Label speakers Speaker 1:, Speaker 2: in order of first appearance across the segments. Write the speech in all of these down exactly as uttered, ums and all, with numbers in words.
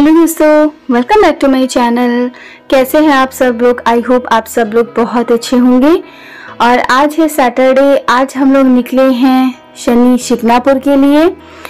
Speaker 1: Hello दोस्तों, welcome back to my channel. कैसे हैं आप सब लोग? आई होप आप सब लोग बहुत अच्छे होंगे। और आज है सैटरडे। आज हम लोग निकले हैं शनि शिकनापुर के लिए।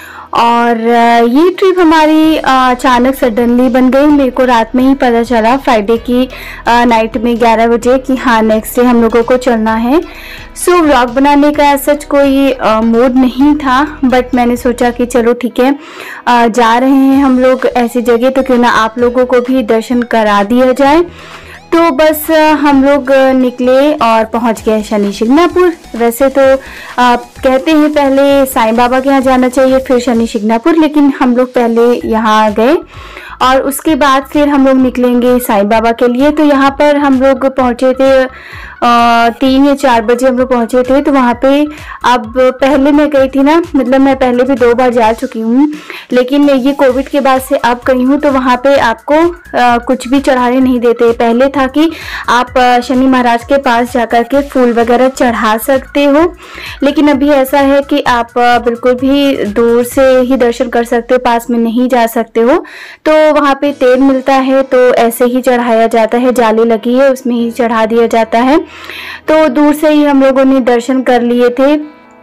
Speaker 1: और ये ट्रिप हमारी अचानक सडनली बन गई। मेरे को रात में ही पता चला फ्राइडे की नाइट में ग्यारह बजे कि हाँ नेक्स्ट डे हम लोगों को चलना है। सो so, व्लॉग बनाने का सच कोई मूड नहीं था, बट मैंने सोचा कि चलो ठीक है, आ, जा रहे हैं हम लोग ऐसी जगह तो क्यों ना आप लोगों को भी दर्शन करा दिया जाए। तो बस हम लोग निकले और पहुंच गए शनि शिकनापुर। वैसे तो आप कहते हैं पहले साईं बाबा के यहाँ जाना चाहिए फिर शनि शिकनापुर, लेकिन हम लोग पहले यहाँ गए और उसके बाद फिर हम लोग निकलेंगे साईं बाबा के लिए। तो यहाँ पर हम लोग पहुँचे थे आ, तीन या चार बजे हम लोग पहुँचे थे। तो वहाँ पे अब पहले मैं गई थी ना, मतलब मैं पहले भी दो बार जा चुकी हूँ, लेकिन ये कोविड के बाद से अब गई हूँ। तो वहाँ पे आपको आ, कुछ भी चढ़ाने नहीं देते। पहले था कि आप शनि महाराज के पास जाकर के फूल वगैरह चढ़ा सकते हो, लेकिन अभी ऐसा है कि आप बिल्कुल भी दूर से ही दर्शन कर सकते हो, पास में नहीं जा सकते हो। तो वहाँ पे तेल मिलता है तो ऐसे ही चढ़ाया जाता है, जाली लगी है उसमें ही चढ़ा दिया जाता है। तो दूर से ही हम लोगों ने दर्शन कर लिए थे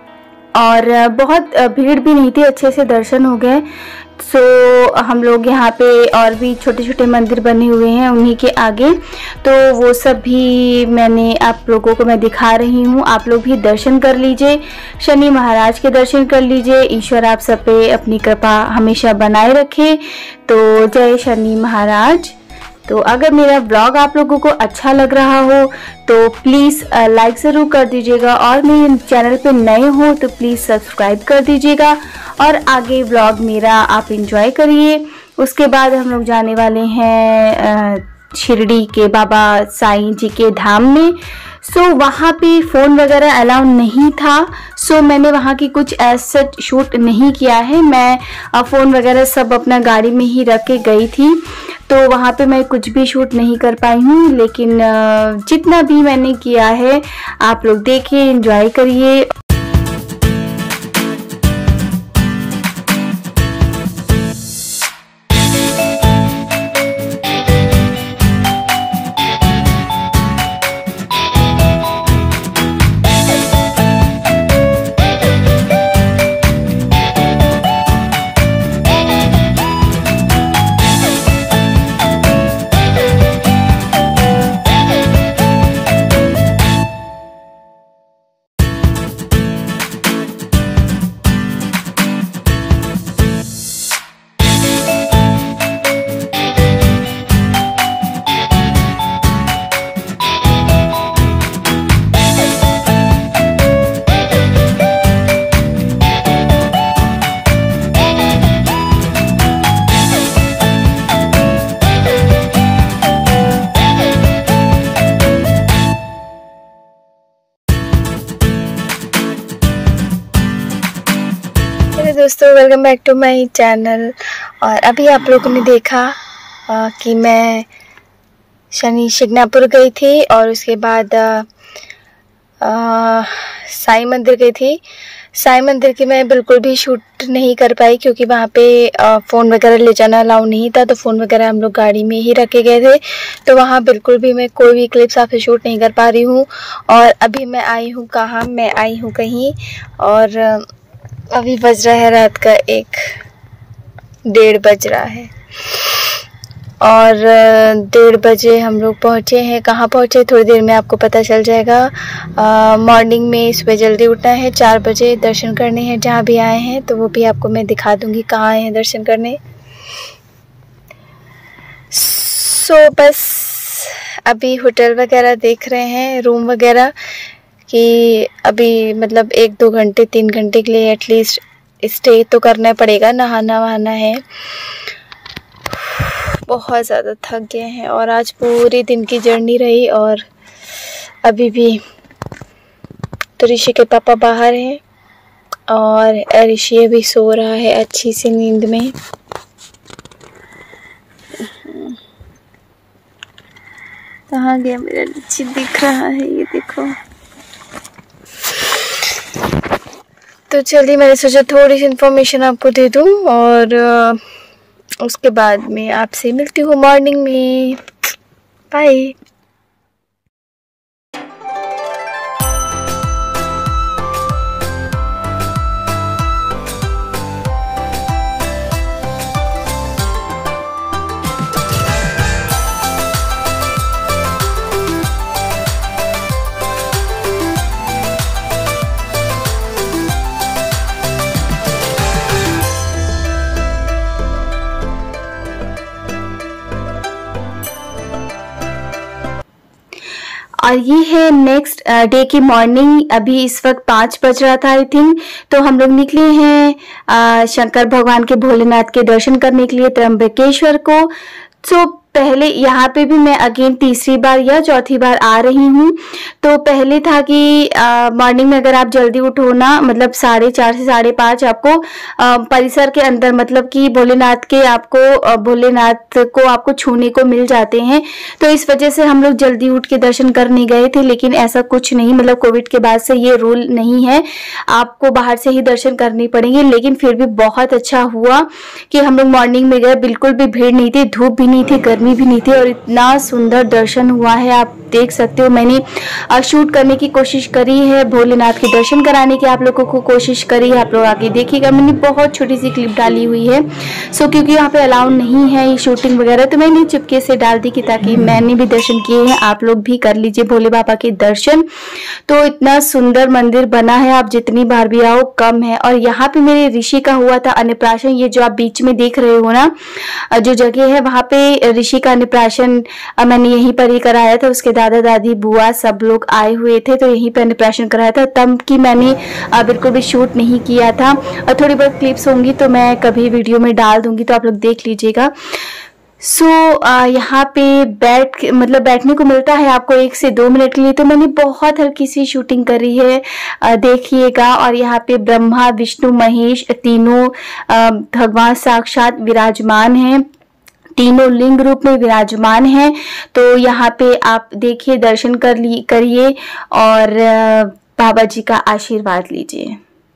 Speaker 1: और बहुत भीड़ भी नहीं थी, अच्छे से दर्शन हो गए। सो so, हम लोग यहाँ पे और भी छोटे छोटे मंदिर बने हुए हैं उन्हीं के आगे, तो वो सब भी मैंने आप लोगों को मैं दिखा रही हूँ। आप लोग भी दर्शन कर लीजिए, शनि महाराज के दर्शन कर लीजिए। ईश्वर आप सब पे अपनी कृपा हमेशा बनाए रखे। तो जय शनि महाराज। तो अगर मेरा ब्लॉग आप लोगों को अच्छा लग रहा हो तो प्लीज़ लाइक ज़रूर कर दीजिएगा, और मेरे चैनल पे नए हो तो प्लीज़ सब्सक्राइब कर दीजिएगा और आगे ब्लॉग मेरा आप एंजॉय करिए। उसके बाद हम लोग जाने वाले हैं शिरडी के बाबा साईं जी के धाम में। सो so, वहाँ पे फ़ोन वगैरह अलाउ नहीं था। सो so, मैंने वहाँ की कुछ ऐसा शूट नहीं किया है। मैं फ़ोन वगैरह सब अपना गाड़ी में ही रख के गई थी, तो वहाँ पे मैं कुछ भी शूट नहीं कर पाई हूँ। लेकिन जितना भी मैंने किया है आप लोग देखिए, एंजॉय करिए। दोस्तों, welcome back to my channel. और अभी आप लोगों ने देखा आ, कि मैं शनि शिकनापुर गई थी और उसके बाद साईं मंदिर गई थी। साईं मंदिर की मैं बिल्कुल भी शूट नहीं कर पाई क्योंकि वहाँ पे आ, फ़ोन वगैरह ले जाना अलाउ नहीं था, तो फ़ोन वगैरह हम लोग गाड़ी में ही रखे गए थे। तो वहाँ बिल्कुल भी मैं कोई भी क्लिप्स आपसे शूट नहीं कर पा रही हूँ। और अभी मैं आई हूँ कहाँ? मैं आई हूँ कहीं, और अभी बज रहा है रात का एक डेढ़ बज रहा है। और डेढ़ बजे हम लोग पहुँचे हैं। कहाँ पहुँचे थोड़ी देर में आपको पता चल जाएगा। मॉर्निंग में सुबह जल्दी उठना है, चार बजे दर्शन करने हैं जहाँ भी आए हैं, तो वो भी आपको मैं दिखा दूँगी कहाँ आए हैं दर्शन करने। सो so, बस अभी होटल वगैरह देख रहे हैं, रूम वगैरह, कि अभी मतलब एक दो घंटे तीन घंटे के लिए एटलीस्ट स्टे तो करना पड़ेगा। नहाना वहाना है। बहुत ज़्यादा थक गए हैं और आज पूरे दिन की जर्नी रही। और अभी भी तो ऋषि के पापा बाहर हैं और ऋषि अभी सो रहा है अच्छी सी नींद में। कहाँ गया मेरा ऋषि? दिख रहा है, ये देखो। तो चलिए मैंने सोचा थोड़ी सी इन्फॉर्मेशन आपको दे दूं। और उसके बाद में आपसे मिलती हूँ मॉर्निंग में। बाय। और ये है नेक्स्ट डे की मॉर्निंग। अभी इस वक्त पाँच बज रहा था आई थिंक। तो हम लोग निकले हैं शंकर भगवान के, भोलेनाथ के दर्शन करने के लिए त्र्यंबकेश्वर को। तो पहले यहाँ पे भी मैं अगेन तीसरी बार या चौथी बार आ रही हूँ। तो पहले था कि मॉर्निंग में अगर आप जल्दी उठो ना, मतलब साढ़े चार से साढ़े पाँच आपको आ, परिसर के अंदर, मतलब कि भोलेनाथ के आपको भोलेनाथ को आपको छूने को मिल जाते हैं। तो इस वजह से हम लोग जल्दी उठ के दर्शन करने गए थे, लेकिन ऐसा कुछ नहीं, मतलब कोविड के बाद से ये रूल नहीं है, आपको बाहर से ही दर्शन करने पड़ेंगे। लेकिन फिर भी बहुत अच्छा हुआ कि हम लोग मॉर्निंग में गए, बिल्कुल भी भीड़ नहीं थी, धूप भी नहीं थी, गर्मी भी नहीं थी, और इतना सुंदर दर्शन हुआ है। आप देख सकते हो, मैंने शूट करने की कोशिश करी है, भोलेनाथ के दर्शन कराने की आप लोगों को कोशिश करी है। आप लोग आगे देखिएगा, मैंने बहुत छोटी सी क्लिप डाली हुई है। सो क्योंकि यहाँ पे अलाउड नहीं है ये शूटिंग वगैरह, तो मैंने चुपके से डाल दी कि ताकि मैंने भी दर्शन किए हैं, आप लोग भी कर लीजिए भोले बाबा के दर्शन। तो इतना सुंदर मंदिर बना है, आप जितनी बार भी आओ कम है। और यहाँ पे मेरे ऋषि का हुआ था अन्नप्राशन। ये जो आप बीच में देख रहे हो ना, जो जगह है, वहाँ पे ऋषि का अन्नप्राशन मैंने यहीं पर ही कराया था। उसके दादा दादी बुआ सब लोग आए हुए थे, तो यहीं पर अन्नप्राशन कराया था। तब की मैंने बिल्कुल भी शूट नहीं किया था, और थोड़ी बहुत क्लिप्स होंगी तो मैं कभी वीडियो में डाल दूंगी, तो आप लोग देख लीजिएगा। सो so, यहाँ पे बैठ मतलब बैठने को मिलता है आपको एक से दो मिनट के लिए। तो मैंने बहुत हल्की सी शूटिंग करी है, देखिएगा। और यहाँ पे ब्रह्मा विष्णु महेश तीनों भगवान साक्षात विराजमान हैं, तीनों लिंग रूप में विराजमान हैं। तो यहाँ पे आप देखिए, दर्शन कर ली करिए और बाबा जी का आशीर्वाद लीजिए।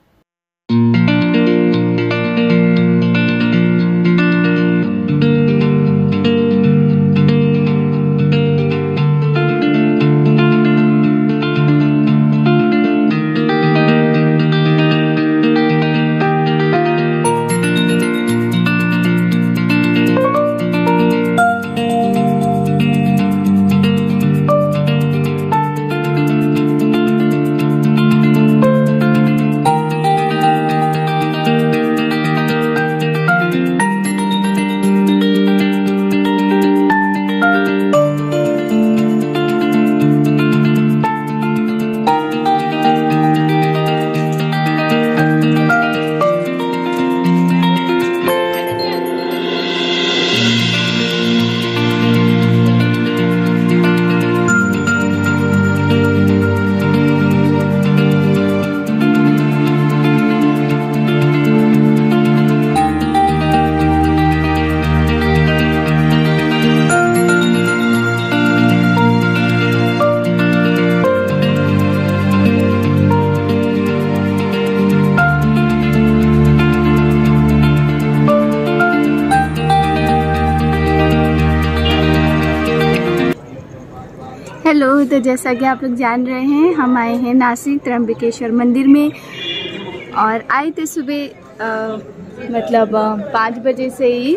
Speaker 1: हेलो, तो जैसा कि आप लोग जान रहे हैं, हम आए हैं नासिक त्र्यंबकेश्वर मंदिर में। और आए थे सुबह मतलब पाँच बजे से ही।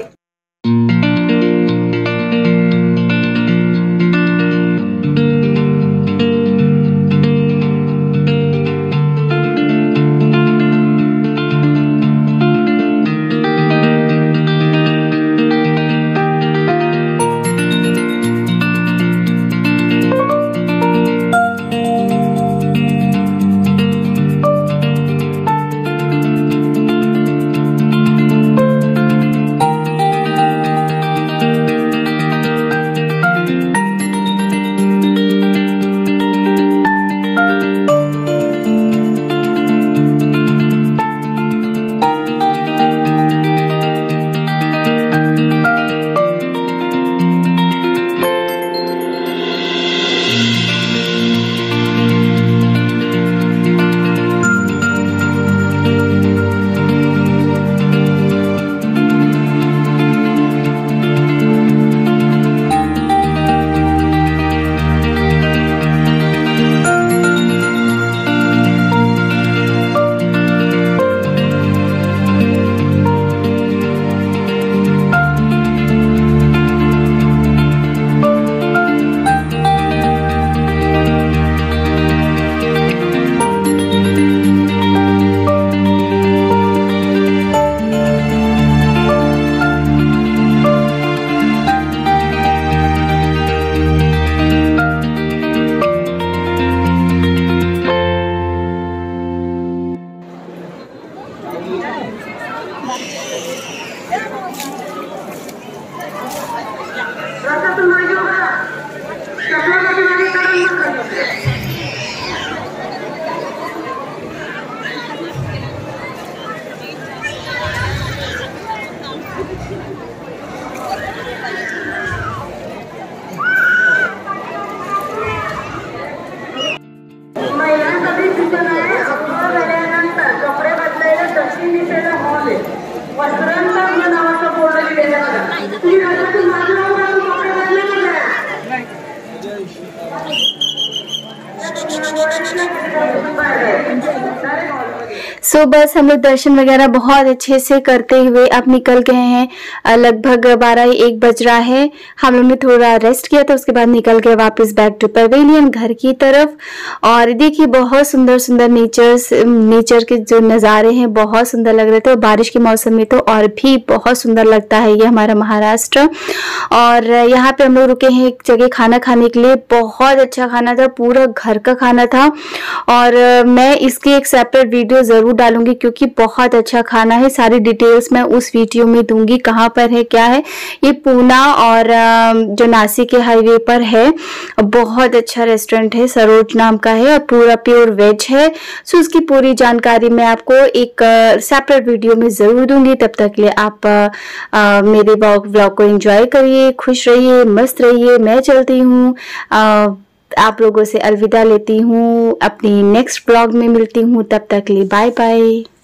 Speaker 1: सो so, बस हम लोग दर्शन वगैरह बहुत अच्छे से करते हुए अब निकल गए हैं। लगभग बारह एक बज रहा है। हम लोग ने थोड़ा रेस्ट किया था, उसके बाद निकल गए वापस बैक टू पवेलियन घर की तरफ। और देखिए बहुत सुंदर सुंदर नेचर्स नेचर के जो नज़ारे हैं बहुत सुंदर लग रहे थे। और बारिश के मौसम में तो और भी बहुत सुंदर लगता है ये हमारा महाराष्ट्र। और यहाँ पे हम लोग रुके हैं एक जगह खाना खाने के लिए। बहुत अच्छा खाना था, पूरा घर का खाना था। और मैं इसकी एक सेपरेट वीडियो ज़रूर डालूंगी क्योंकि बहुत अच्छा खाना है। सारी डिटेल्स मैं उस वीडियो में दूंगी, कहाँ पर है क्या है। ये पूना और जो नासिक के हाईवे पर है। बहुत अच्छा रेस्टोरेंट है, सरोज नाम का है और पूरा प्योर वेज है। सो उसकी पूरी जानकारी मैं आपको एक सेपरेट वीडियो में ज़रूर दूंगी। तब तक के लिए आप आ, आ, मेरे व्लॉग को एंजॉय करिए, खुश रहिए, मस्त रहिए। मैं चलती हूँ, आप लोगों से अलविदा लेती हूँ। अपनी नेक्स्ट ब्लॉग में मिलती हूँ, तब तक के लिए बाय बाय।